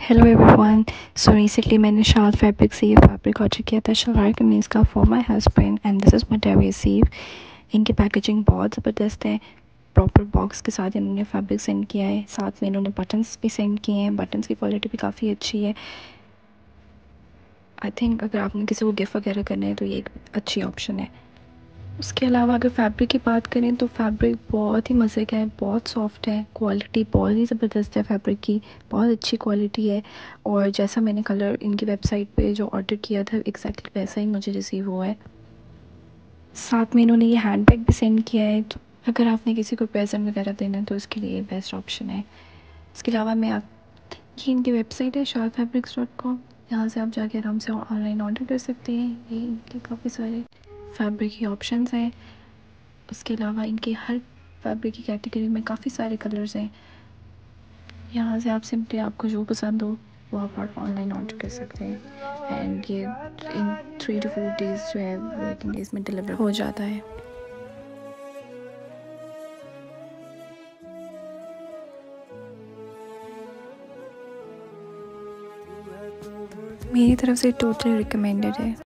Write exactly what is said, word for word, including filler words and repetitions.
Hello everyone. So recently मैंने शाल fabric से ये फैब्रिक ऑर्डर किया था शलवार कमीज़ का for my husband and this is what I receive. इनकी पैकेजिंग बहुत ज़बरदस्त है। प्रॉपर बॉक्स के साथ इन्होंने फैब्रिक सेंड किया है, साथ में इन्होंने बटन्स भी सेंड किए हैं। बटन्स की क्वालिटी भी काफ़ी अच्छी है। आई थिंक अगर आपने किसी को गिफ्ट वगैरह करना है तो ये एक अच्छी ऑप्शन है। उसके अलावा अगर फैब्रिक की बात करें तो फैब्रिक बहुत ही मज़े का है, बहुत सॉफ्ट है, क्वालिटी बहुत ही ज़बरदस्त है फैब्रिक की, बहुत अच्छी क्वालिटी है। और जैसा मैंने कलर इनकी वेबसाइट पे जो ऑर्डर किया था एग्जैक्टली वैसा ही मुझे रिसीव हुआ है। साथ में इन्होंने ये हैंड बैग भी सेंड किया है, तो अगर आपने किसी को प्रेजेंट वगैरह देना है तो इसके लिए बेस्ट ऑप्शन है। इसके अलावा मैं आप ये इनकी वेबसाइट है शाल फैब्रिक्स डॉट कॉम। यहाँ से आप जाके आराम से ऑनलाइन ऑर्डर कर सकते हैं। ये इनके काफ़ी सारे फैब्रिक के ऑप्शंस हैं। उसके अलावा इनके हर फैब्रिक की कैटेगरी में काफ़ी सारे कलर्स हैं। यहाँ से आप सिंपली आपको जो पसंद हो वो आप ऑनलाइन ऑर्डर कर सकते हैं एंड ये in three to four days जो है वर्किंग डेज़ में डिलीवर हो जाता है। मेरी तरफ से टोटली रिकमेंडेड है।